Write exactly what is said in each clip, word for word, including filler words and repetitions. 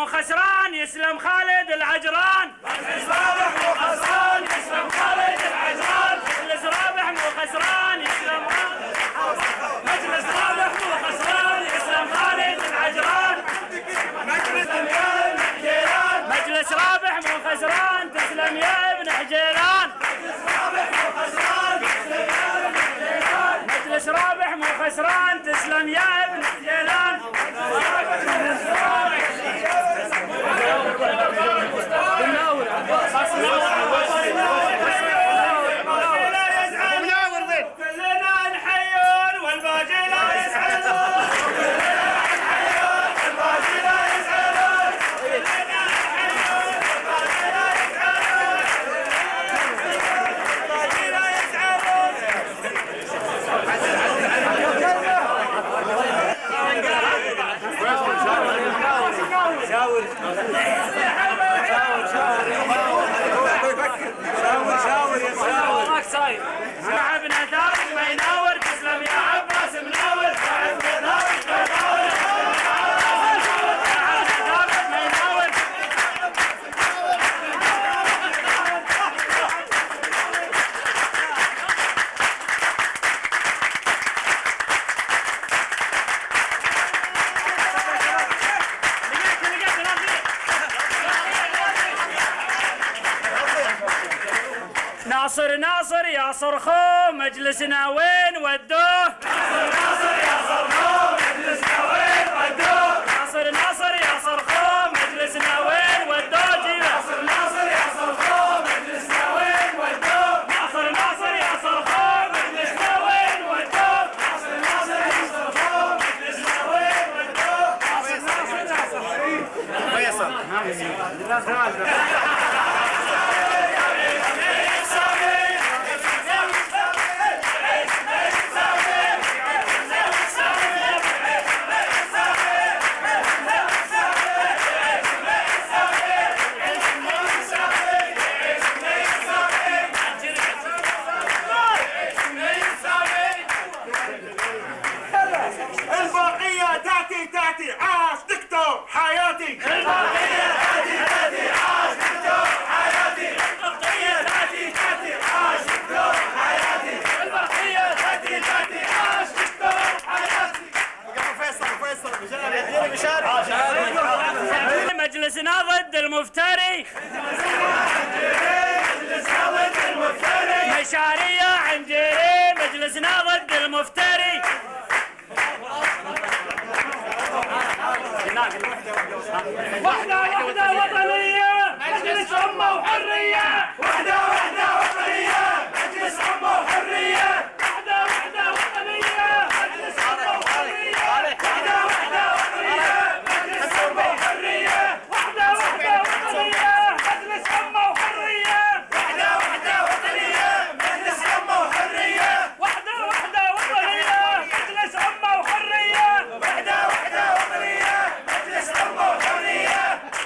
مو خسران يسلم خالد العجران. مجلس رابح مو خسران يسلم خالد العجران. مجلس رابح مو خسران يسلم مجلس رابح مو خسران يسلم خالد العجران. مجلس يا ابن حجيلان. مجلس رابح مو خسران تسلم يا ابن حجيلان. مجلس رابح مو خسران تسلم يا ابن حجيلان. مجلس رابح مو خسران تسلم يا ابن حجيلان. كلنا نحيون والباقي لا يزعلون. كلنا نحيون والباقي لا يزعلون. كلنا نحيون والباقي لا يزعلون. والباقي لا يزعلون. شاور شاور يا وراك صاير صاحبنا ثابت ما يناور تسلم يا عباس مناور. صاحبنا ثابت ما يناور ثابت ما يناور. ناصر ناصر يا صرخو مجلسنا وين ودوه. ناصر ناصر يا صرخو مجلسنا وين ودوه. ناصر ناصر يا صرخو مجلسنا وين ودوه. ناصر ناصر يا صرخو مجلسنا وين ودوه. ناصر ناصر يا صرخو مجلسنا وين ودوه. ناصر ناصر يا صرخو مجلسنا وين ودوه. ناصر ناصر يا صرخو الباقية تأتي تأتي عاش دكتور حياتي. الباقية تأتي تأتي عاش دكتور حياتي. الباقية تأتي تأتي عاش دكتور حياتي. الباقية تأتي تأتي عاش دكتور حياتي. فيصل فيصل مجلسنا ضد المفتري. مجلسنا ضد المفتري. مشاريع عنجيري مجلسنا ضد المفتري. وحدة وحدة وطنية مجلس أمة وحرية. وحدة وحدة وطنية مجلس أمة وحرية. وحدة وحدة وطنية مجلس أمة وحرية. وحدة وحدة وطنية مجلس أمة وحرية. وحدة وحدة وطنية مجلس أمة وحرية. وحدة وحدة وطنية مجلس أمة وحرية. وحدة وحدة وطنية مجلس أمة وحرية. وحدة وحدة وطنية مجلس أمة وحرية.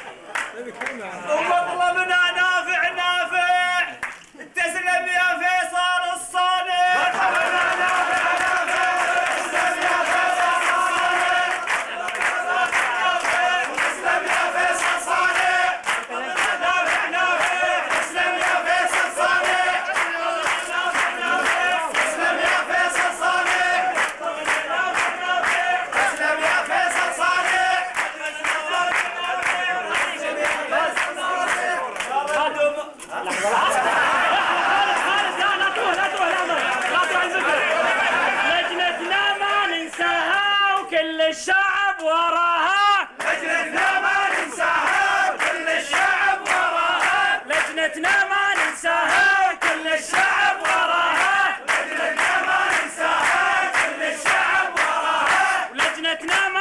ومطلبنا نافع نافع تسلم يا فيصل الصانع. مطلبنا نافع نافع تسلم يا فيصل صانع. تسلم يا فيصل صانع. نافع نافع تسلم يا فيصل صانع. تسلم يا فيصل صانع. تسلم يا فيصل صانع. لجنتنا ما ننساها وكل الشعب وراها. لجنتنا ما ننساها وكل الشعب وراها. لجنتنا ما ننساها كل الشعب وراها. لجنتنا ما ننساها كل الشعب وراها. لجنتنا ما